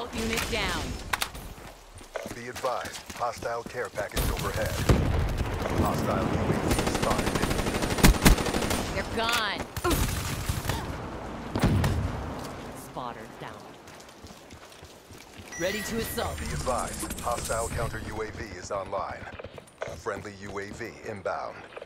Stealth unit down. Be advised, hostile care package overhead. Hostile UAV spotted. They're gone. Spotter down. Ready to assault. Be advised, hostile counter UAV is online. Friendly UAV inbound.